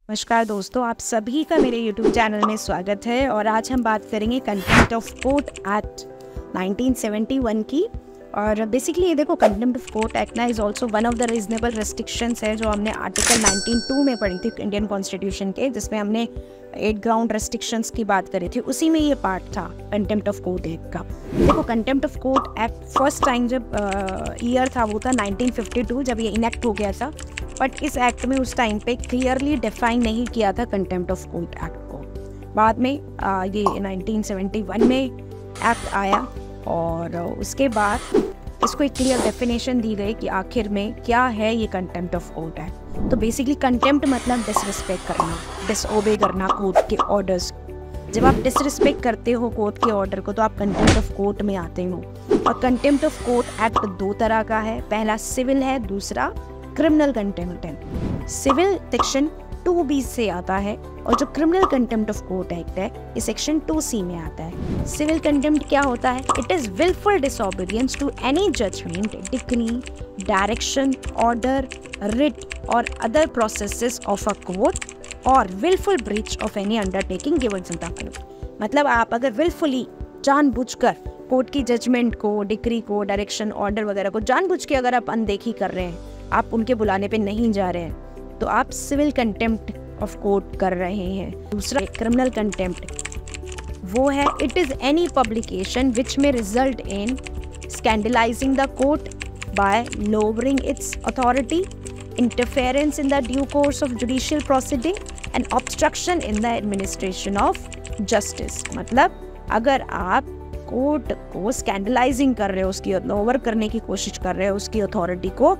नमस्कार दोस्तों, आप सभी का मेरे YouTube चैनल में स्वागत है। और आज हम बात करेंगे कंटेम्प्ट ऑफ कोर्ट एक्ट 1971 की। और बेसिकली ये देखो, कंटेम्प्ट ऑफ कोर्ट एक्ट ना is also one of the reasonable restrictions है जो हमने आर्टिकल 19(2) में पढ़ी थी इंडियन कॉन्स्टिट्यूशन के, जिसमें हमने 8 ग्राउंड रेस्ट्रिक्शंस की बात करी थी। उसी में ये पार्ट था कंटेम्प्ट ऑफ कोर्ट एक्ट का। देखो, contempt of court act first time जब ईयर था वो था 1952, जब ये इनेक्ट हो गया था। बट इस एक्ट में उस टाइम पे क्लियरली डिफाइन नहीं किया था कंटेम्प्ट ऑफ कोर्ट एक्ट को। बाद में ये 1971 में एक्ट आया और उसके बाद इसको एक क्लियर डेफिनेशन दी गई कि आखिर में क्या है ये कंटेम्प्ट ऑफ कोर्ट एक्ट। तो बेसिकली कंटेम्प्ट मतलब डिसरिस्पेक्ट करना, डिसओबे करना कोर्ट के ऑर्डर्स। जब आप डिसरिस्पेक्ट करते हो कोर्ट के ऑर्डर को तो आप कंटेम्प्ट ऑफ कोर्ट में आते हो। और कंटेम्प्ट ऑफ कोर्ट एक्ट 2 तरह का है, पहला सिविल है, दूसरा क्रिमिनल कंटेम्प्ट है। सिविल सेक्शन 2B से आता है और जो criminal contempt of court act है ये सेक्शन 2C में आता है। सिविल कंटेम्प्ट क्या होता है? It is wilful disobedience to any judgment, decree, direction, order, writ or other processes of a court or wilful breach of any undertaking given in the court. मतलब आप अगर wilfully, जानबूझकर कोर्ट की judgement को, decree को, direction, order वगैरह को जानबूझ के अगर आप अनदेखी कर रहे हैं, आप उनके बुलाने पे नहीं जा रहे हैं, तो आप सिविल कंटेम्प्ट ऑफ कोर्ट कर रहे हैं। दूसरा क्रिमिनल कंटेम्प्ट वो है, it is any publication which में result in scandalising the court by lowering its authority, interference in the due course of judicial proceeding and obstruction in the administration of justice. मतलब अगर आप court को स्कैंडलाइजिंग कर रहे हो, उसकी लोअर करने की कोशिश कर रहे हो, उसकी अथॉरिटी को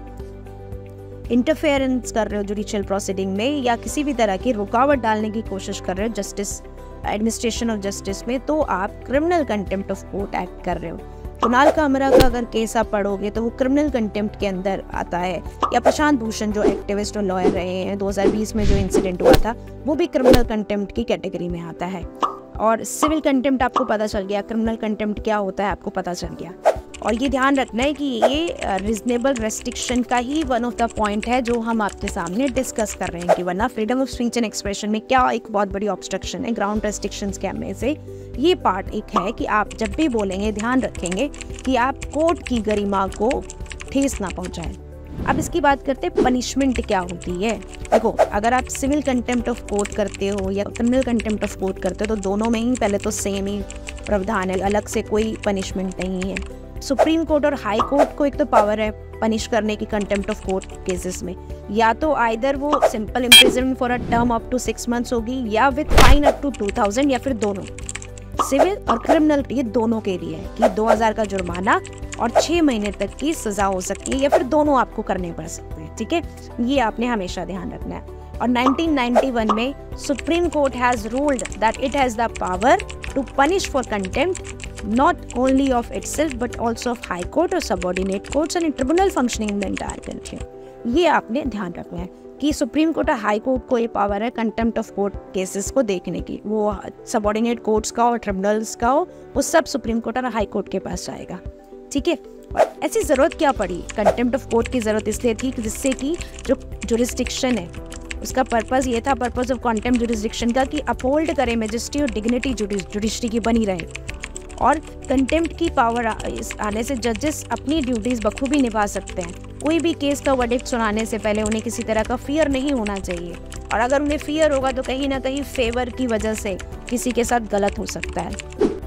इंटरफेरेंस कर रहे हो जुडिशियल प्रोसीडिंग में, या किसी भी तरह की रुकावट डालने की कोशिश कर रहे हो जस्टिस, एडमिनिस्ट्रेशन ऑफ जस्टिस में, तो आप criminal contempt of court act कर रहे हो। कुणाल कामरा का अगर केस आप पढ़ोगे तो वो क्रिमिनल कंटेम्प्ट के अंदर आता है। या प्रशांत भूषण जो एक्टिविस्ट और लॉयर रहे हैं, 2020 में जो इंसिडेंट हुआ था वो भी क्रिमिनल कंटेम्प्ट की कैटेगरी में आता है। और सिविल कंटेम्प्ट आपको पता चल गया, क्रिमिनल कंटेम्प्ट क्या होता है आपको पता चल गया। और ये ध्यान रखना है कि ये रीजनेबल रेस्ट्रिक्शन का ही वन ऑफ द पॉइंट है जो हम आपके सामने डिस्कस कर रहे हैं, कि वरना freedom of speech and expression में क्या एक बहुत बड़ी ऑब्स्ट्रक्शन है ग्राउंड रेस्ट्रिक्शंस के में से ये पार्ट एक है कि आप जब भी बोलेंगे ध्यान रखेंगे कि आप कोर्ट की गरिमा को ठेस ना पहुंचाएं। अब इसकी बात करते हैं पनिशमेंट क्या होती है। देखो, अगर आप सिविल कंटेम्प्ट ऑफ कोर्ट करते हो या क्रिमिनल कंटेम्प्ट ऑफ कोर्ट करते हो तो दोनों में ही पहले तो सेम ही प्रावधान है, अलग से कोई पनिशमेंट नहीं है। सुप्रीम कोर्ट और हाई कोर्ट को एक तो पावर है पनिश करने की कंटेम्प्ट ऑफ कोर्ट केसेस में, या तो आइदर वो simple imprisonment for a term up to 6 months होगी या विद फाइन अप टू 2000, या फिर दोनों। सिविल और क्रिमिनल ये दोनों के लिए है कि 2000 का जुर्माना और 6 महीने तक की सजा हो सकती है, या फिर दोनों आपको करने पड़ सकते हैं। ठीक है, ये आपने हमेशा ध्यान रखना है। और 1991 में supreme court has ruled that it has the power to punish for contempt not only of itself but also of high court or subordinate courts and tribunal functioning in the entire country। ये आपने ध्यान रखना है कि supreme court और high court को ये power है कंटेम्प्ट ऑफ कोर्ट केसेस को देखने की। वो सबॉर्डिनेट कोर्ट्स का और ट्रिब्यूनल्स का हो, वो सब सुप्रीम कोर्ट और हाई कोर्ट के पास जाएगा। ठीक है, और ऐसी ज़रूरत क्या पड़ी? कंटेम्प्ट ऑफ कोर्ट की ज़रूरत इसलिए थी कि जिससे कि जो जुरिस्डिक्शन है उसका पर्पज़ ये था, पर्पज़ ऑफ कंटेम्प्ट जुरिस्डिक्शन का, कि अपहोल्ड करे मैजेस्टी और डिग्निटी जुडिशरी की बनी रहे। और कंटेम्प्ट की पावर आने से जजेस अपनी ड्यूटीज बखूबी निभा सकते हैं। कोई भी केस का वर्डिक्ट सुनाने से पहले उन्हें किसी तरह का फियर नहीं होना चाहिए, और अगर उन्हें फियर होगा तो कहीं ना कहीं फेवर की वजह से किसी के साथ गलत हो सकता है।